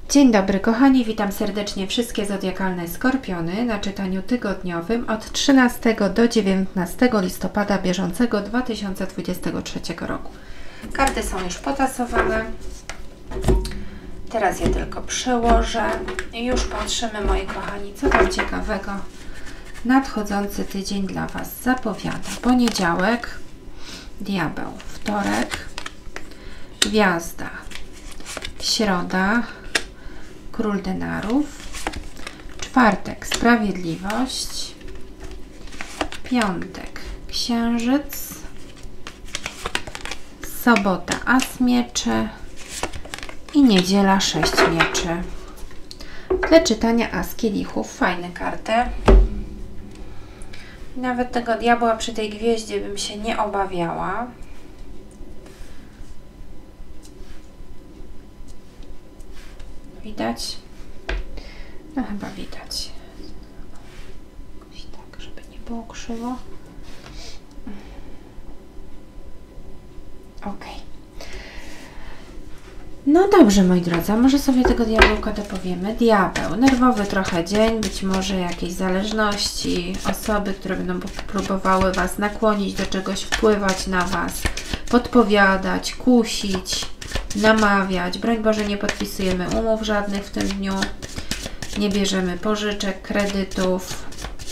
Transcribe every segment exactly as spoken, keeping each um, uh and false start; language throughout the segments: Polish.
Dzień dobry kochani, witam serdecznie wszystkie zodiakalne skorpiony na czytaniu tygodniowym od trzynastego do dziewiętnastego listopada bieżącego dwa tysiące dwudziestego trzeciego roku. Karty są już potasowane. Teraz je tylko przełożę i już patrzymy, moi kochani, co tam ciekawego nadchodzący tydzień dla Was zapowiada. Poniedziałek, diabeł, wtorek, gwiazda, środa, król denarów, czwartek, sprawiedliwość, piątek, księżyc, sobota, as mieczy i niedziela, sześć mieczy. Dla czytania as kielichów, fajne karty. Nawet tego diabła przy tej gwieździe bym się nie obawiała. Widać? No chyba widać. Jakoś tak, żeby nie było krzywo. Ok. No dobrze, moi drodzy, a może sobie tego diabełka dopowiemy. Diabeł, nerwowy trochę dzień, być może jakieś zależności, osoby, które będą próbowały Was nakłonić do czegoś, wpływać na Was, podpowiadać, kusić, namawiać. Broń Boże, nie podpisujemy umów żadnych w tym dniu, nie bierzemy pożyczek, kredytów,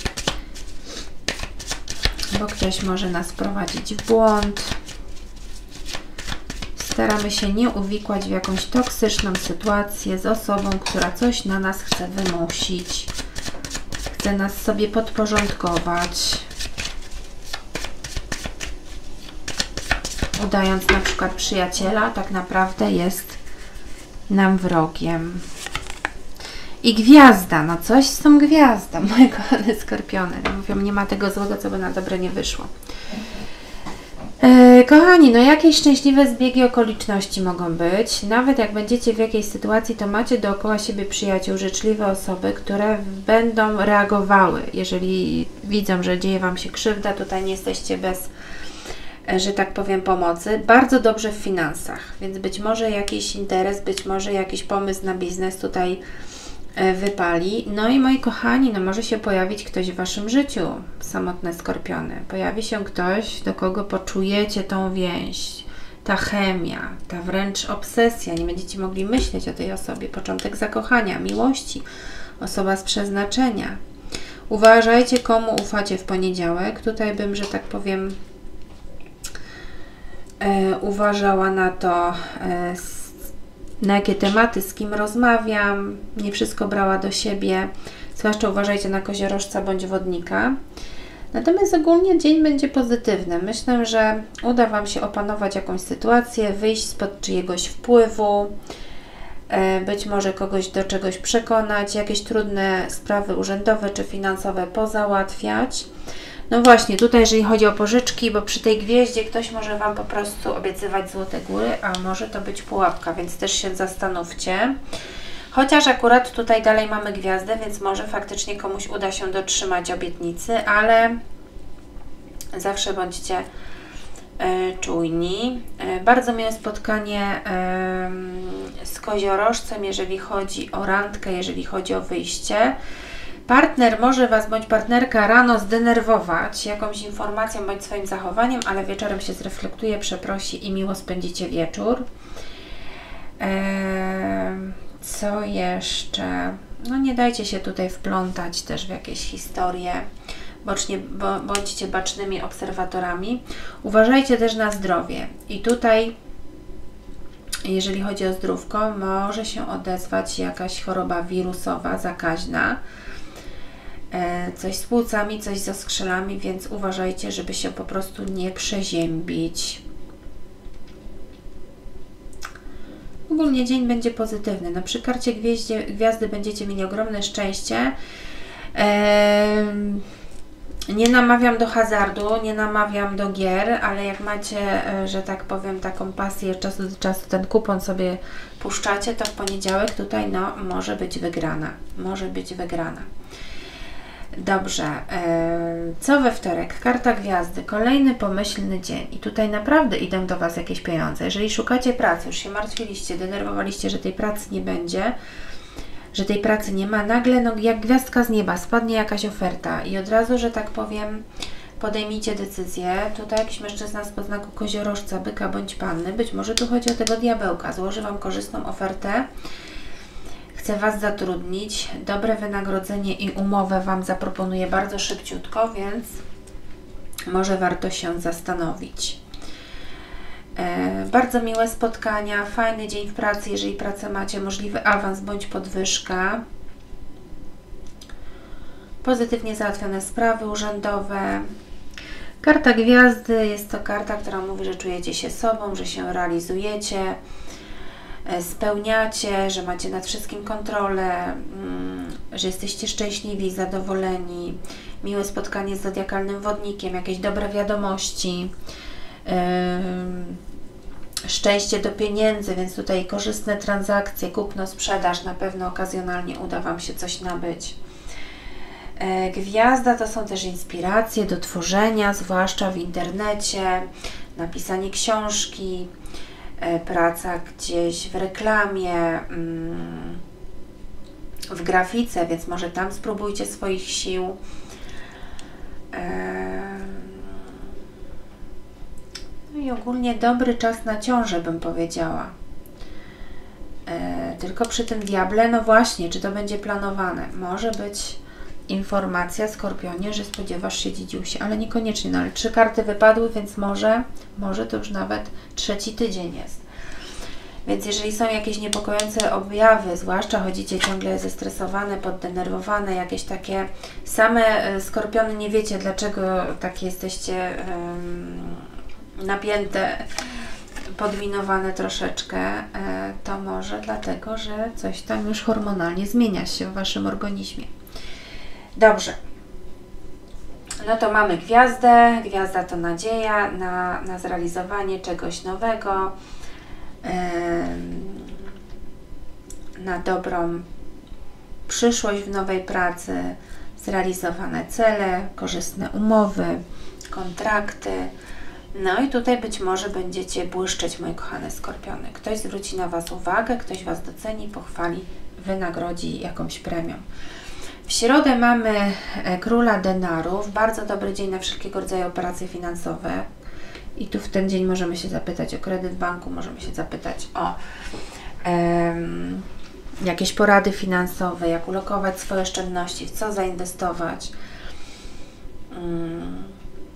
bo ktoś może nas prowadzić w błąd. Staramy się nie uwikłać w jakąś toksyczną sytuację z osobą, która coś na nas chce wymusić, chce nas sobie podporządkować, udając na przykład przyjaciela, tak naprawdę jest nam wrogiem. I gwiazda, no coś z tą gwiazdą, moje kochane skorpiony. Mówią, nie ma tego złego, co by na dobre nie wyszło. E, kochani, no jakieś szczęśliwe zbiegi okoliczności mogą być. Nawet jak będziecie w jakiejś sytuacji, to macie dookoła siebie przyjaciół, życzliwe osoby, które będą reagowały. Jeżeli widzą, że dzieje Wam się krzywda, tutaj nie jesteście bez, że tak powiem, pomocy. Bardzo dobrze w finansach, więc być może jakiś interes, być może jakiś pomysł na biznes tutaj wypali. No i moi kochani, no może się pojawić ktoś w Waszym życiu, samotne skorpiony. Pojawi się ktoś, do kogo poczujecie tą więź, ta chemia, ta wręcz obsesja. Nie będziecie mogli myśleć o tej osobie. Początek zakochania, miłości, osoba z przeznaczenia. Uważajcie, komu ufacie w poniedziałek. Tutaj bym, że tak powiem, e, uważała na to, e, na jakie tematy, z kim rozmawiam, nie wszystko brała do siebie, zwłaszcza uważajcie na koziorożca bądź wodnika. Natomiast ogólnie dzień będzie pozytywny. Myślę, że uda Wam się opanować jakąś sytuację, wyjść spod czyjegoś wpływu, być może kogoś do czegoś przekonać, jakieś trudne sprawy urzędowe czy finansowe pozałatwiać. No właśnie, tutaj jeżeli chodzi o pożyczki, bo przy tej gwieździe ktoś może Wam po prostu obiecywać złote góry, a może to być pułapka, więc też się zastanówcie. Chociaż akurat tutaj dalej mamy gwiazdę, więc może faktycznie komuś uda się dotrzymać obietnicy, ale zawsze bądźcie e, czujni. E, bardzo miłe spotkanie e, z koziorożcem, jeżeli chodzi o randkę, jeżeli chodzi o wyjście. Partner może Was bądź partnerka rano zdenerwować jakąś informacją bądź swoim zachowaniem, ale wieczorem się zreflektuje, przeprosi i miło spędzicie wieczór. Eee, co jeszcze? No nie dajcie się tutaj wplątać też w jakieś historie. Bocznie, bo, bądźcie bacznymi obserwatorami. Uważajcie też na zdrowie. I tutaj, jeżeli chodzi o zdrówko, może się odezwać jakaś choroba wirusowa, zakaźna. Coś z płucami, coś z oskrzelami, więc uważajcie, żeby się po prostu nie przeziębić. Ogólnie dzień będzie pozytywny. No przy karcie gwieździe, gwiazdy będziecie mieli ogromne szczęście. Eee, nie namawiam do hazardu, nie namawiam do gier, ale jak macie, że tak powiem, taką pasję, od czasu do czasu ten kupon sobie puszczacie, to w poniedziałek tutaj no może być wygrana. Może być wygrana. Dobrze, co we wtorek? Karta gwiazdy, kolejny pomyślny dzień i tutaj naprawdę idą do Was jakieś pieniądze. Jeżeli szukacie pracy, już się martwiliście, denerwowaliście, że tej pracy nie będzie, że tej pracy nie ma, nagle no, jak gwiazdka z nieba spadnie jakaś oferta i od razu, że tak powiem, podejmijcie decyzję. Tutaj jakiś mężczyzna z podznaku koziorożca, byka bądź panny, być może tu chodzi o tego diabełka, złoży Wam korzystną ofertę, chce Was zatrudnić, dobre wynagrodzenie i umowę Wam zaproponuje bardzo szybciutko, więc może warto się zastanowić. E, bardzo miłe spotkania, fajny dzień w pracy, jeżeli pracę macie, możliwy awans bądź podwyżka. Pozytywnie załatwione sprawy urzędowe. Karta gwiazdy jest to karta, która mówi, że czujecie się sobą, że się realizujecie, spełniacie, że macie nad wszystkim kontrolę, że jesteście szczęśliwi, zadowoleni, miłe spotkanie z zodiakalnym wodnikiem, jakieś dobre wiadomości, szczęście do pieniędzy, więc tutaj korzystne transakcje, kupno, sprzedaż, na pewno okazjonalnie uda Wam się coś nabyć. Gwiazda to są też inspiracje do tworzenia, zwłaszcza w internecie, napisanie książki, praca gdzieś w reklamie, w grafice, więc może tam spróbujcie swoich sił. No i ogólnie dobry czas na ciążę, bym powiedziała. Tylko przy tym diable, no właśnie, czy to będzie planowane? Może być informacja, Skorpionie, że spodziewasz się dziedziusia, ale niekoniecznie, no ale trzy karty wypadły, więc może, może to już nawet trzeci tydzień jest. Więc jeżeli są jakieś niepokojące objawy, zwłaszcza chodzicie ciągle zestresowane, poddenerwowane, jakieś takie same Skorpiony, nie wiecie dlaczego takie jesteście um, napięte, podwinowane troszeczkę, to może dlatego, że coś tam już hormonalnie zmienia się w Waszym organizmie. Dobrze. No to mamy gwiazdę. Gwiazda to nadzieja na, na zrealizowanie czegoś nowego, yy, na dobrą przyszłość w nowej pracy, zrealizowane cele, korzystne umowy, kontrakty. No i tutaj być może będziecie błyszczeć, moje kochane Skorpiony. Ktoś zwróci na Was uwagę, ktoś Was doceni, pochwali, wynagrodzi jakąś premią. W środę mamy króla denarów, bardzo dobry dzień na wszelkiego rodzaju operacje finansowe i tu w ten dzień możemy się zapytać o kredyt w banku, możemy się zapytać o um, jakieś porady finansowe, jak ulokować swoje oszczędności, w co zainwestować. Um,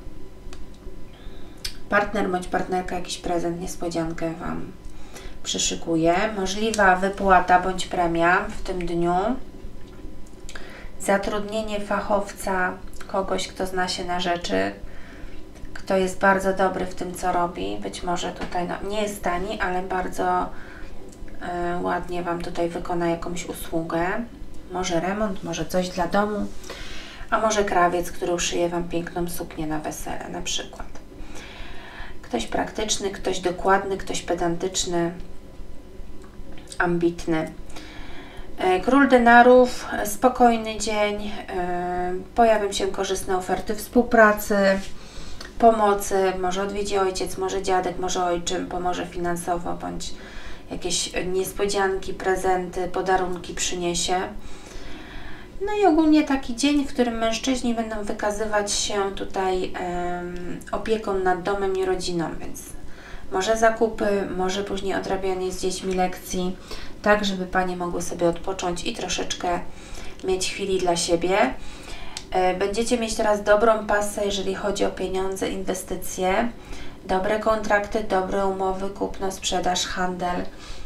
partner bądź partnerka jakiś prezent, niespodziankę Wam przyszykuje. Możliwa wypłata bądź premia w tym dniu. Zatrudnienie fachowca, kogoś, kto zna się na rzeczy, kto jest bardzo dobry w tym, co robi. Być może tutaj no, nie jest tani, ale bardzo y, ładnie Wam tutaj wykona jakąś usługę. Może remont, może coś dla domu, a może krawiec, który uszyje Wam piękną suknię na wesele na przykład. Ktoś praktyczny, ktoś dokładny, ktoś pedantyczny, ambitny. Król denarów, spokojny dzień, pojawią się korzystne oferty współpracy, pomocy, może odwiedzi ojciec, może dziadek, może ojczym, pomoże finansowo, bądź jakieś niespodzianki, prezenty, podarunki przyniesie. No i ogólnie taki dzień, w którym mężczyźni będą wykazywać się tutaj um, opieką nad domem i rodziną, więc może zakupy, może później odrabianie z dziećmi lekcji, tak żeby Panie mogły sobie odpocząć i troszeczkę mieć chwili dla siebie. Będziecie mieć teraz dobrą pasę, jeżeli chodzi o pieniądze, inwestycje, dobre kontrakty, dobre umowy, kupno, sprzedaż, handel,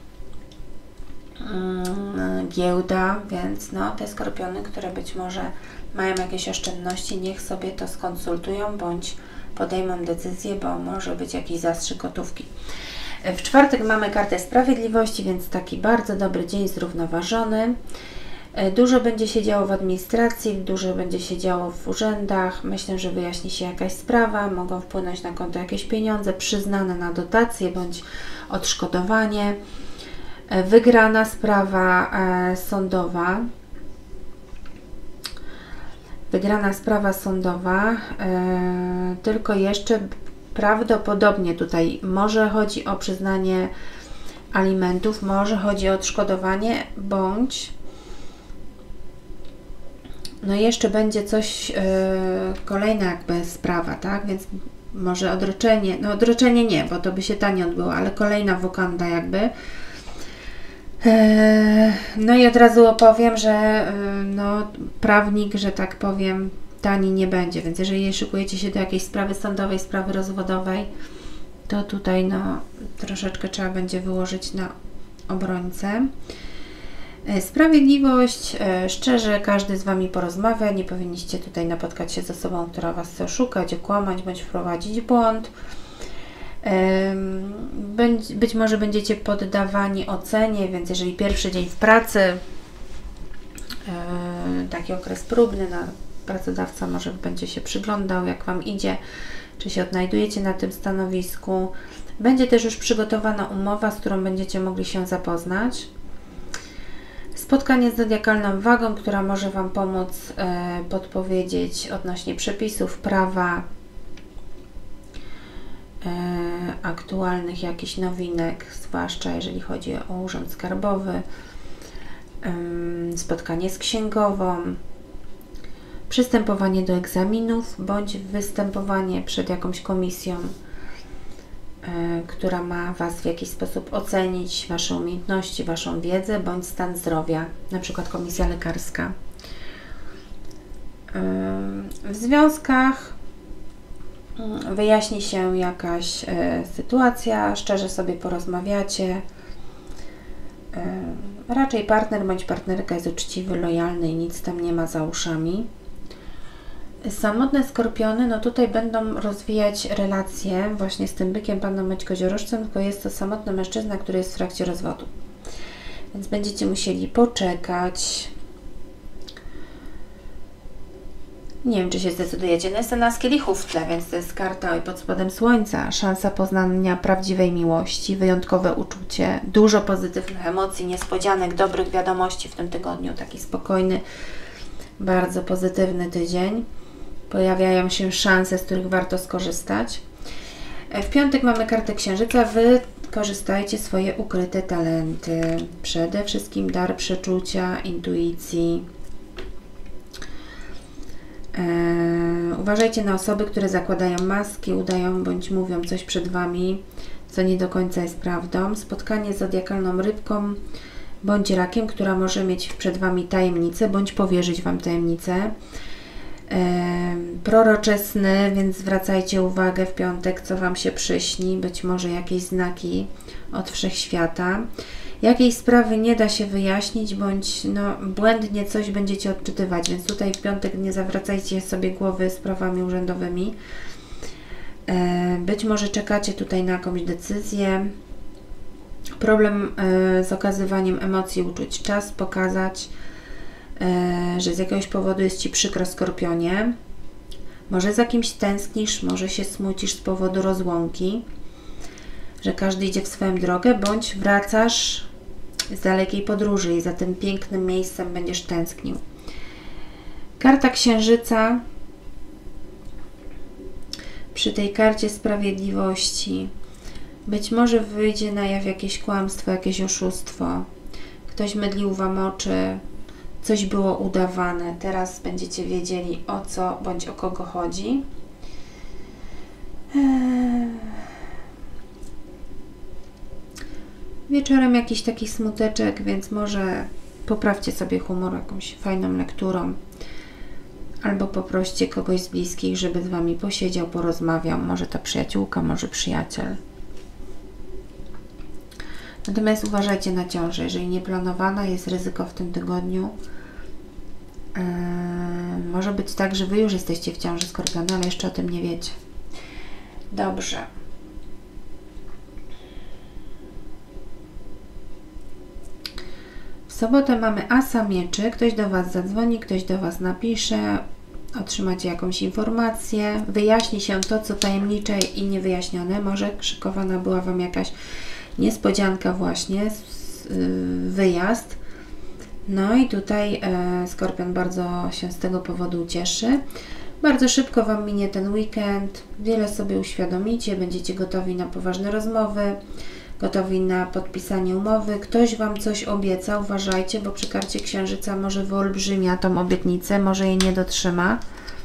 giełda, więc no, te Skorpiony, które być może mają jakieś oszczędności, niech sobie to skonsultują, bądź podejmą decyzję, bo może być jakiś zastrzyk gotówki. W czwartek mamy kartę sprawiedliwości, więc taki bardzo dobry dzień, zrównoważony. Dużo będzie się działo w administracji, dużo będzie się działo w urzędach. Myślę, że wyjaśni się jakaś sprawa, mogą wpłynąć na konto jakieś pieniądze przyznane na dotacje bądź odszkodowanie. Wygrana sprawa e, sądowa. wygrana sprawa sądowa, e, tylko jeszcze prawdopodobnie tutaj może chodzi o przyznanie alimentów, może chodzi o odszkodowanie, bądź no jeszcze będzie coś, e, kolejna jakby sprawa, tak, więc może odroczenie, no odroczenie nie, bo to by się ta nie odbyło, ale kolejna wokanda jakby. No i od razu opowiem, że no, prawnik, że tak powiem, tani nie będzie, więc jeżeli szykujecie się do jakiejś sprawy sądowej, sprawy rozwodowej, to tutaj no, troszeczkę trzeba będzie wyłożyć na obrońcę. Sprawiedliwość, szczerze każdy z Wami porozmawia, nie powinniście tutaj napotkać się z osobą, która Was chce oszukać, okłamać bądź wprowadzić w błąd. Być może będziecie poddawani ocenie, więc jeżeli pierwszy dzień w pracy, taki okres próbny, no, pracodawca może będzie się przyglądał, jak Wam idzie, czy się odnajdujecie na tym stanowisku. Będzie też już przygotowana umowa, z którą będziecie mogli się zapoznać. Spotkanie z zodiakalną wagą, która może Wam pomóc e, podpowiedzieć odnośnie przepisów, prawa, e, aktualnych jakichś nowinek, zwłaszcza jeżeli chodzi o urząd skarbowy, e, spotkanie z księgową, przystępowanie do egzaminów, bądź występowanie przed jakąś komisją, e, która ma Was w jakiś sposób ocenić, Wasze umiejętności, Waszą wiedzę, bądź stan zdrowia, na przykład komisja lekarska. E, w związkach wyjaśni się jakaś e, sytuacja, szczerze sobie porozmawiacie. E, raczej partner bądź partnerka jest uczciwy, lojalny i nic tam nie ma za uszami. Samotne skorpiony, no tutaj będą rozwijać relacje właśnie z tym bykiem, panną bądź koziorożcem, tylko jest to samotny mężczyzna, który jest w trakcie rozwodu. Więc będziecie musieli poczekać. Nie wiem, czy się zdecydujecie. No jest ten as kielichów w tle, więc to jest karta oj pod spodem słońca. Szansa poznania prawdziwej miłości, wyjątkowe uczucie, dużo pozytywnych emocji, niespodzianek, dobrych wiadomości w tym tygodniu. Taki spokojny, bardzo pozytywny tydzień. Pojawiają się szanse, z których warto skorzystać. W piątek mamy kartę księżyca. Wykorzystajcie swoje ukryte talenty. Przede wszystkim dar przeczucia, intuicji. Eee, uważajcie na osoby, które zakładają maski, udają bądź mówią coś przed Wami, co nie do końca jest prawdą. Spotkanie z zodiakalną rybką bądź rakiem, która może mieć przed Wami tajemnicę, bądź powierzyć Wam tajemnicę. E, proroczesny, więc zwracajcie uwagę w piątek, co Wam się przyśni, być może jakieś znaki od wszechświata. Jakiejś sprawy nie da się wyjaśnić, bądź no, błędnie coś będziecie odczytywać, więc tutaj w piątek nie zawracajcie sobie głowy sprawami urzędowymi. E, być może czekacie tutaj na jakąś decyzję. Problem e, z okazywaniem emocji, uczuć. Czas pokazać, e, że z jakiegoś powodu jest Ci przykro, Skorpionie. Może za kimś tęsknisz, może się smucisz z powodu rozłąki, że każdy idzie w swoją drogę, bądź wracasz z dalekiej podróży i za tym pięknym miejscem będziesz tęsknił. Karta księżyca. Przy tej karcie sprawiedliwości być może wyjdzie na jaw jakieś kłamstwo, jakieś oszustwo. Ktoś mydlił Wam oczy, coś było udawane. Teraz będziecie wiedzieli, o co bądź o kogo chodzi. Wieczorem jakiś taki smuteczek, więc może poprawcie sobie humor jakąś fajną lekturą. Albo poproście kogoś z bliskich, żeby z Wami posiedział, porozmawiał. Może ta przyjaciółka, może przyjaciel. Natomiast uważajcie na ciążę. Jeżeli nieplanowana, jest ryzyko w tym tygodniu. Yy, może być tak, że Wy już jesteście w ciąży, Skorpiony, ale jeszcze o tym nie wiecie. Dobrze. W sobotę mamy asa mieczy. Ktoś do Was zadzwoni, ktoś do Was napisze. Otrzymacie jakąś informację. Wyjaśni się to, co tajemnicze i niewyjaśnione. Może szykowana była Wam jakaś niespodzianka właśnie, wyjazd. No i tutaj e, Skorpion bardzo się z tego powodu cieszy. Bardzo szybko Wam minie ten weekend, wiele sobie uświadomicie, będziecie gotowi na poważne rozmowy, gotowi na podpisanie umowy. Ktoś Wam coś obieca, uważajcie, bo przy karcie Księżyca może wyolbrzymia tą obietnicę, może jej nie dotrzyma.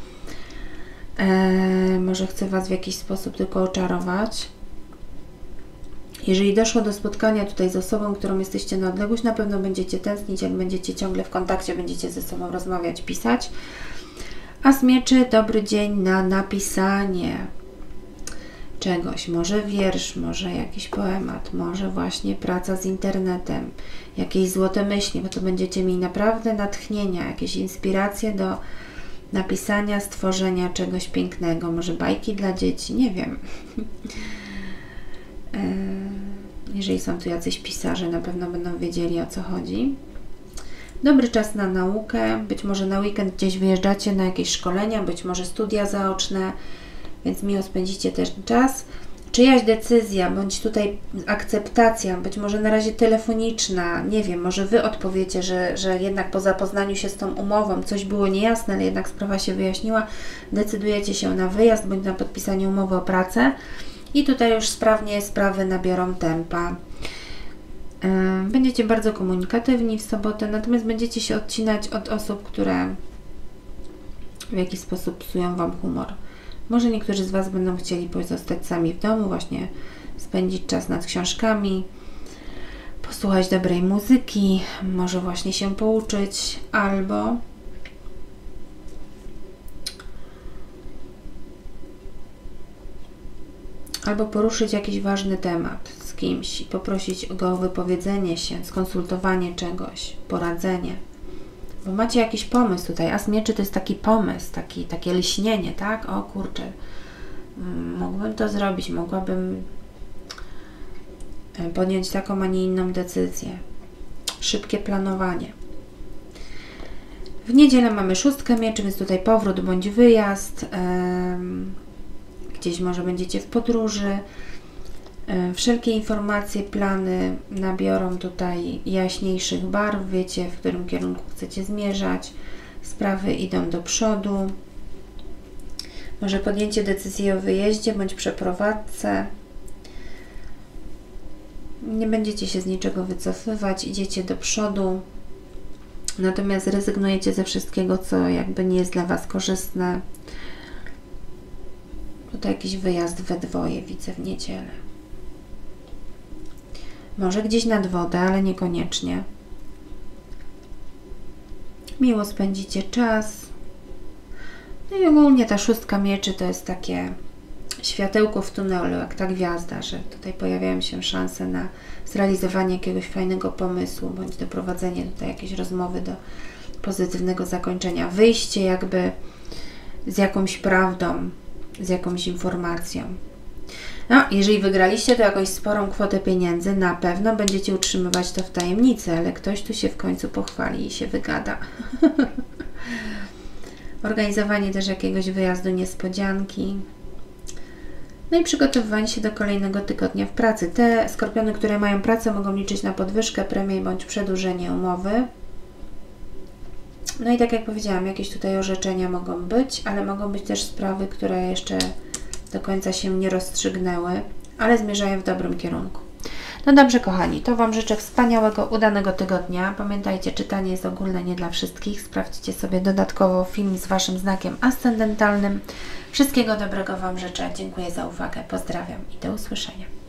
E, może chce Was w jakiś sposób tylko oczarować. Jeżeli doszło do spotkania tutaj z osobą, którą jesteście na odległość, na pewno będziecie tęsknić, jak będziecie ciągle w kontakcie, będziecie ze sobą rozmawiać, pisać. As mieczy, dobry dzień na napisanie czegoś, może wiersz, może jakiś poemat, może właśnie praca z internetem, jakieś złote myśli, bo to będziecie mieli naprawdę natchnienia, jakieś inspiracje do napisania, stworzenia czegoś pięknego, może bajki dla dzieci, nie wiem. Jeżeli są tu jacyś pisarze, na pewno będą wiedzieli, o co chodzi. Dobry czas na naukę, być może na weekend gdzieś wyjeżdżacie na jakieś szkolenia, być może studia zaoczne, więc miło spędzicie też czas. Czyjaś decyzja, bądź tutaj akceptacja, być może na razie telefoniczna, nie wiem, może Wy odpowiecie, że, że jednak po zapoznaniu się z tą umową coś było niejasne, ale jednak sprawa się wyjaśniła, decydujecie się na wyjazd, bądź na podpisanie umowy o pracę i tutaj już sprawnie sprawy nabiorą tempa. Będziecie bardzo komunikatywni w sobotę, natomiast będziecie się odcinać od osób, które w jakiś sposób psują Wam humor. Może niektórzy z Was będą chcieli pozostać sami w domu, właśnie spędzić czas nad książkami, posłuchać dobrej muzyki, może właśnie się pouczyć, albo albo poruszyć jakiś ważny temat z kimś i poprosić go o wypowiedzenie się, skonsultowanie czegoś, poradzenie. Bo macie jakiś pomysł tutaj. As mieczy to jest taki pomysł, taki, takie lśnienie, tak? O kurczę, mógłbym to zrobić, mogłabym podjąć taką, a nie inną decyzję. Szybkie planowanie. W niedzielę mamy szóstkę mieczy, więc tutaj powrót bądź wyjazd. Gdzieś może będziecie w podróży. Wszelkie informacje, plany nabiorą tutaj jaśniejszych barw, wiecie, w którym kierunku chcecie zmierzać, sprawy idą do przodu. Może podjęcie decyzji o wyjeździe bądź przeprowadzce. Nie będziecie się z niczego wycofywać, idziecie do przodu, natomiast rezygnujecie ze wszystkiego, co jakby nie jest dla Was korzystne. Tutaj jakiś wyjazd we dwoje widzę w niedzielę. Może gdzieś nad wodę, ale niekoniecznie. Miło spędzicie czas. No i ogólnie ta szóstka mieczy to jest takie światełko w tunelu, jak ta gwiazda, że tutaj pojawiają się szanse na zrealizowanie jakiegoś fajnego pomysłu, bądź doprowadzenie tutaj jakiejś rozmowy do pozytywnego zakończenia. Wyjście jakby z jakąś prawdą, z jakąś informacją. No, jeżeli wygraliście to jakąś sporą kwotę pieniędzy, na pewno będziecie utrzymywać to w tajemnicy, ale ktoś tu się w końcu pochwali i się wygada. Organizowanie też jakiegoś wyjazdu, niespodzianki. No i przygotowywanie się do kolejnego tygodnia w pracy. Te skorpiony, które mają pracę, mogą liczyć na podwyżkę, premię bądź przedłużenie umowy. No i tak jak powiedziałam, jakieś tutaj orzeczenia mogą być, ale mogą być też sprawy, które jeszcze do końca się nie rozstrzygnęły, ale zmierzają w dobrym kierunku. No dobrze, kochani, to Wam życzę wspaniałego, udanego tygodnia. Pamiętajcie, czytanie jest ogólne, nie dla wszystkich. Sprawdźcie sobie dodatkowo film z Waszym znakiem ascendentalnym. Wszystkiego dobrego Wam życzę. Dziękuję za uwagę. Pozdrawiam i do usłyszenia.